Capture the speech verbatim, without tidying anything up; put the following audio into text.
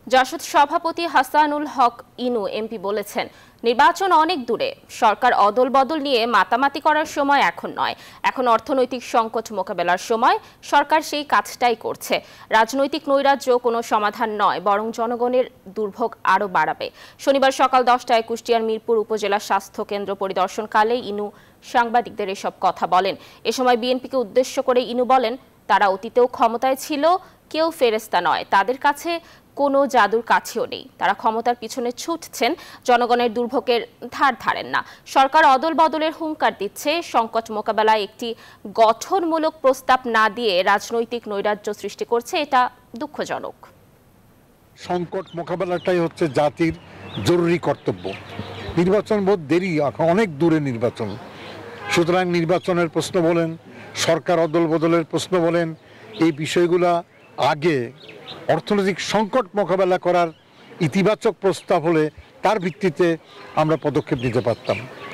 জাসদ সভাপতি হাসানুল হক ইনু এমপি বলেছেন, নির্বাচন অনেক দূরে, সরকার অদল বদল নিয়ে মাতামাতি করার সময় এখন নয়। এখন অর্থনৈতিক সংকট মোকাবেলার সময়, সরকার সেই কাজটাই করছে। রাজনৈতিক নৈরাজ্য কোনো সমাধান নয়, বরং জনগণের দুর্ভোগ আরও বাড়াবে। শনিবার সকাল দশটায় কুষ্টিয়ার মিরপুর উপজেলা স্বাস্থ্য কেন্দ্র পরিদর্শনকালে ইনু সাংবাদিকদের এসব কথা বলেন। এ সময় বিএনপিকে উদ্দেশ্য করে ইনু বলেন, তারা অতীতেও ক্ষমতায় ছিল, কেউ ফেরেস্তা নয়, তাদের কাছে কোনো জাদুর কাছেও নেই। তারা ক্ষমতার পিছনে ছুটছেন, জনগণের দুর্ভোগের ধার ধারেন না। সরকার অদল বদলের হুঙ্কার দিচ্ছে, সংকট মোকাবেলায় একটি গঠনমূলক প্রস্তাব না দিয়ে রাজনৈতিক নৈরাজ্য সৃষ্টি করছে, এটা দুঃখজনক। সংকট মোকাবেলাটাই হচ্ছে জাতির জরুরি কর্তব্য। নির্বাচন বোধ দেরি, অনেক দূরে নির্বাচন। সুতরাং নির্বাচনের প্রশ্ন বলেন, সরকার অদল বদলের প্রশ্ন বলেন, এই বিষয়গুলা আগে অর্থনৈতিক সংকট মোকাবেলা করার ইতিবাচক প্রস্তাব হলে তার ভিত্তিতে আমরা পদক্ষেপ নিতে পারতাম।